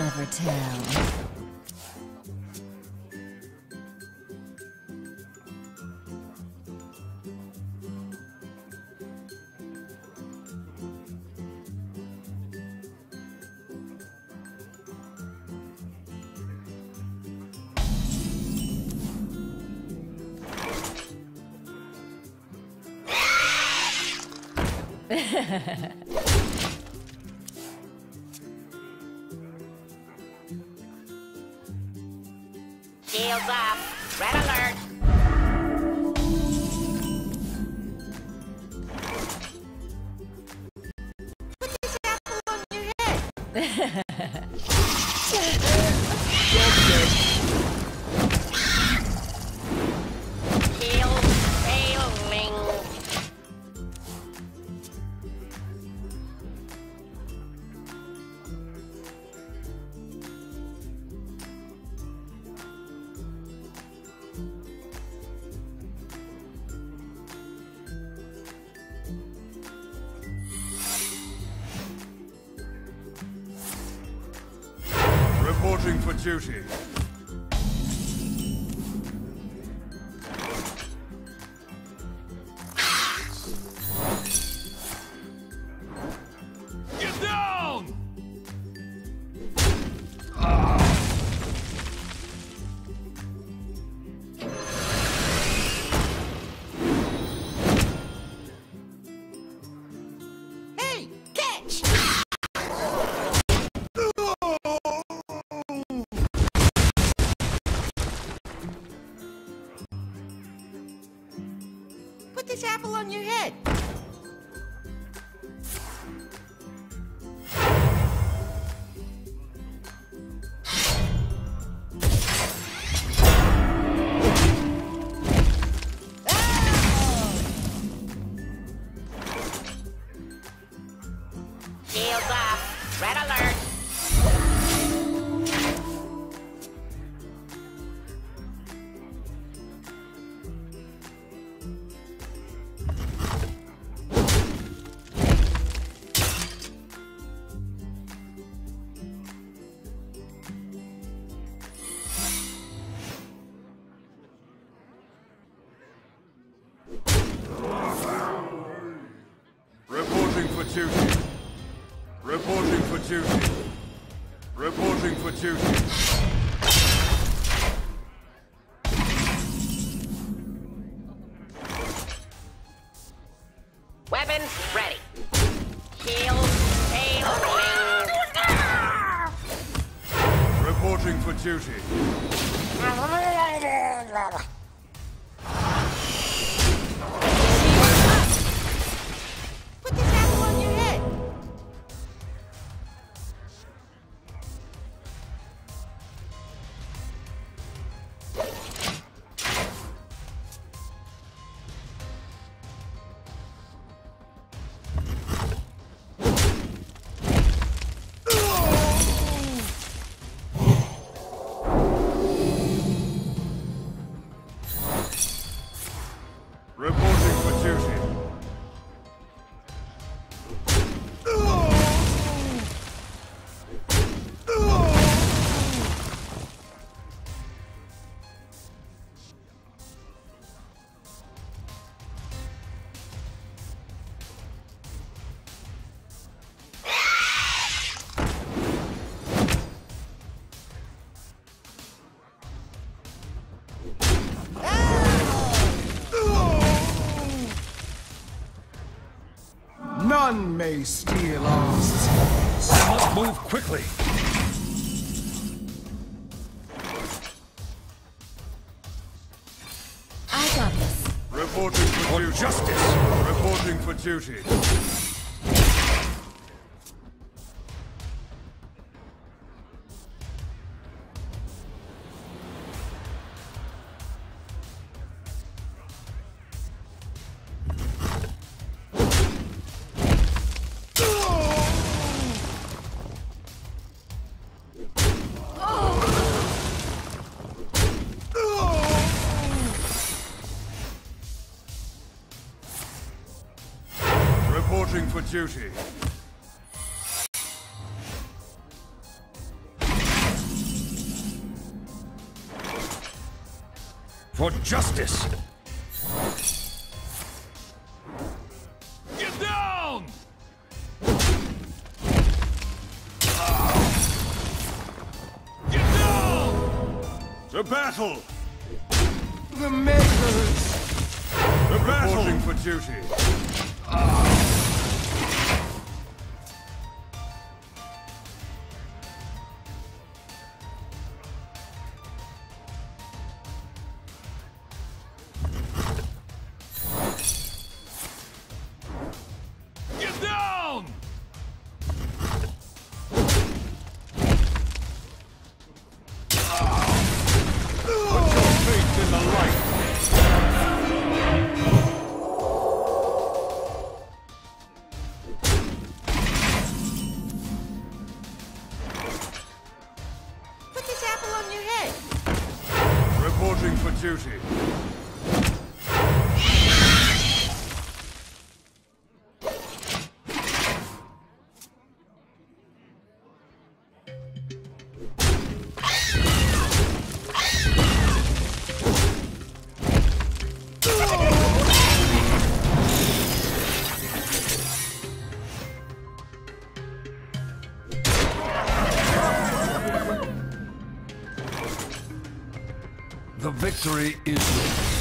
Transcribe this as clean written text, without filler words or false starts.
never tell. Shields up. Red alert. Put this apple on your head. Shield failing. Reporting for duty. Get down! Hey, catch! Put this apple on your head. Shields up. Red alert. Reporting for duty. Reporting for duty. Reporting for duty. Weapons ready. Shield failing. Reporting for duty. Put this apple on your head. Reporting for duty. None may steal us. I must move quickly. I got this. Reporting for duty. Justice. Reporting for duty. Reporting for duty. For justice! Get down! Get down! To battle! The makers! The battle! Reporting for duty. Get down! Put your faith in the light. Put this apple on your head. Reporting for duty. The victory is yours.